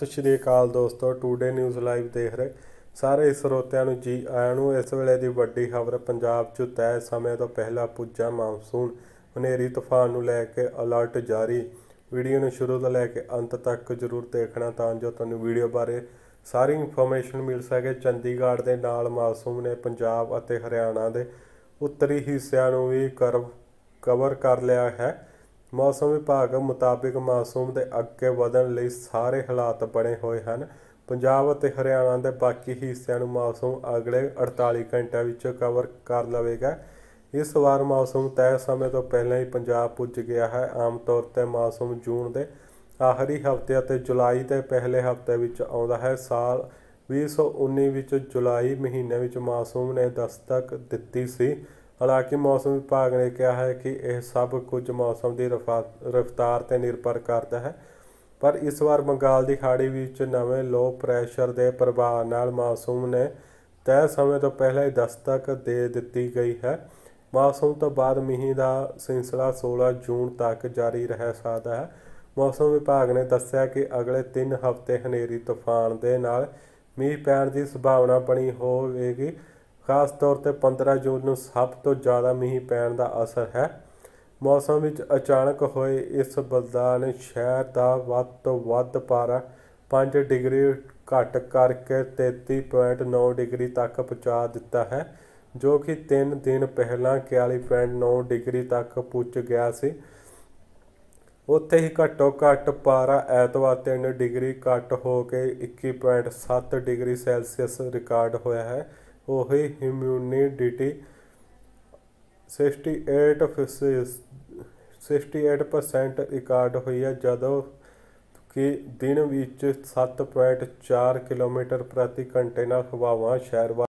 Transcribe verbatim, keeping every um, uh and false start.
सत श्री अकाल दोस्तों, टूडे न्यूज़ लाइव देख रहे ਸਾਰੇ ਸਰੋਤਿਆਂ ਨੂੰ ਜੀ ਆਇਆਂ ਨੂੰ। ਇਸ ਵੇਲੇ ਦੀ ਵੱਡੀ ਖਬਰ, ਪੰਜਾਬ 'ਚ ਤੈਅ ਸਮੇਂ ਤੋਂ ਪਹਿਲਾਂ ਪੁੱਜਾ ਮਾਨਸੂਨ, ਹਨੇਰੀ ਤੂਫਾਨ ਨੂੰ ਲੈ ਕੇ ਅਲਰਟ ਜਾਰੀ। ਵੀਡੀਓ ਨੂੰ ਸ਼ੁਰੂ ਤੋਂ ਲੈ ਕੇ ਅੰਤ ਤੱਕ ਜ਼ਰੂਰ ਦੇਖਣਾ ਤਾਂ ਜੋ ਤੁਹਾਨੂੰ ਵੀਡੀਓ ਬਾਰੇ ਸਾਰੀ ਇਨਫੋਰਮੇਸ਼ਨ ਮਿਲ ਸਕੇ। ਚੰਡੀਗੜ੍ਹ ਦੇ ਨਾਲ ਮਾਨਸੂਨ ਨੇ ਪੰਜਾਬ ਅਤੇ ਹਰਿਆਣਾ ਦੇ ਉੱਤਰੀ ਹਿੱਸਿਆਂ ਨੂੰ ਵੀ ਕਰਵ ਕਵਰ ਕਰ ਲਿਆ ਹੈ। ਮੌਸਮ ਵਿਭਾਗ ਮੁਤਾਬਿਕ ਮਾਨਸੂਨ ਦੇ ਅੱਗੇ ਵਧਣ ਲਈ ਸਾਰੇ ਹਾਲਾਤ ਬਣੇ ਹੋਏ ਹਨ। ਪੰਜਾਬ ਅਤੇ ਹਰਿਆਣਾ ਦੇ ਬਾਕੀ ਹਿੱਸਿਆਂ ਨੂੰ ਮਾਨਸੂਨ ਅਗਲੇ ਅੜਤਾਲੀ ਘੰਟਿਆਂ ਵਿੱਚ ਕਵਰ ਕਰ ਲਵੇਗਾ। ਇਸ ਵਾਰ ਮਾਨਸੂਨ ਤੈਅ ਸਮੇਂ ਤੋਂ ਪਹਿਲਾਂ ਹੀ ਪੰਜਾਬ ਪੁੱਜ ਗਿਆ ਹੈ। ਆਮ ਤੌਰ 'ਤੇ ਮਾਨਸੂਨ ਜੂਨ ਦੇ ਆਖਰੀ ਹਫ਼ਤੇ ਅਤੇ ਜੁਲਾਈ ਦੇ ਪਹਿਲੇ ਹਫ਼ਤੇ ਵਿੱਚ ਆਉਂਦਾ ਹੈ। ਸਾਲ ਵੀਹ ਸੌ ਉੱਨੀ ਵਿੱਚ ਜੁਲਾਈ ਮਹੀਨੇ ਵਿੱਚ ਮਾਨਸੂਨ ਨੇ ਦਸਤਕ ਦਿੱਤੀ ਸੀ। ਹਾਲਾਂਕਿ ਮੌਸਮ ਵਿਭਾਗ ਨੇ ਕਿਹਾ ਹੈ ਕਿ ਇਹ ਸਭ ਕੁਝ ਮੌਸਮ ਦੀ ਰਫਾ ਰਫਤਾਰ 'ਤੇ ਨਿਰਭਰ ਕਰਦਾ ਹੈ। ਪਰ ਇਸ ਵਾਰ ਬੰਗਾਲ ਦੀ ਖਾੜੀ ਵਿੱਚ ਨਵੇਂ ਲੋ ਪ੍ਰੈਸ਼ਰ ਦੇ ਪ੍ਰਭਾਵ ਨਾਲ ਮਾਨਸੂਨ ਨੇ ਤੈਅ ਸਮੇਂ ਤੋਂ ਪਹਿਲਾਂ ਹੀ ਦਸਤਕ ਦੇ ਦਿੱਤੀ ਗਈ ਹੈ। ਮਾਨਸੂਨ ਤੋਂ ਬਾਅਦ ਮੀਂਹ ਦਾ ਸਿਲਸਿਲਾ ਸੋਲ੍ਹਾਂ ਜੂਨ ਤੱਕ ਜਾਰੀ ਰਹਿ ਸਕਦਾ ਹੈ। ਮੌਸਮ ਵਿਭਾਗ ਨੇ ਦੱਸਿਆ ਕਿ ਅਗਲੇ ਤਿੰਨ ਹਫ਼ਤੇ ਹਨੇਰੀ ਤੂਫਾਨ ਦੇ ਨਾਲ ਮੀਂਹ ਪੈਣ ਦੀ ਸੰਭਾਵਨਾ ਬਣੀ ਹੋਵੇਗੀ। ਖਾਸ ਤੌਰ 'ਤੇ ਪੰਦਰਾਂ ਜੂਨ ਨੂੰ ਸਭ ਤੋਂ ਜ਼ਿਆਦਾ ਮੀਂਹ ਪੈਣ ਦਾ ਅਸਰ ਹੈ। ਮੌਸਮ ਵਿੱਚ ਅਚਾਨਕ ਹੋਏ ਇਸ ਬਦਲਾਅ ਨੇ ਸ਼ਹਿਰ ਦਾ ਵੱਧ ਤੋਂ ਵੱਧ ਪਾਰਾ ਪੰਜ ਡਿਗਰੀ ਘੱਟ ਕਰਕੇ ਤੇਤੀ ਪੁਆਇੰਟ ਨੌ ਡਿਗਰੀ ਤੱਕ ਪਹੁੰਚਾ ਦਿੱਤਾ ਹੈ, ਜੋ ਕਿ ਤਿੰਨ ਦਿਨ ਪਹਿਲਾਂ ਇਕਤਾਲੀ ਪੁਆਇੰਟ ਨੌ ਡਿਗਰੀ ਤੱਕ ਪੁੱਜ ਗਿਆ ਸੀ। ਉੱਥੇ ਹੀ ਘੱਟੋ ਘੱਟ ਪਾਰਾ ਐਤਵਾਰ ਤਿੰਨ ਡਿਗਰੀ ਘੱਟ ਹੋ ਕੇ ਇੱਕੀ ਪੁਆਇੰਟ ਸੱਤ ਡਿਗਰੀ ਸੈਲਸੀਅਸ ਰਿਕਾਰਡ ਹੋਇਆ ਹੈ। ਉਹੀ humidity sixty eight sixty eight percent record ਹੋਈ ਹੈ, ਜਦੋਂ ਕਿ ਦਿਨ ਵਿੱਚ ਸੱਤ ਪੁਆਇੰਟ ਚਾਰ ਕਿਲੋਮੀਟਰ ਪ੍ਰਤੀ ਘੰਟੇ ਨਾਲ ਹਵਾਵਾਂ ਸ਼ਹਿਰ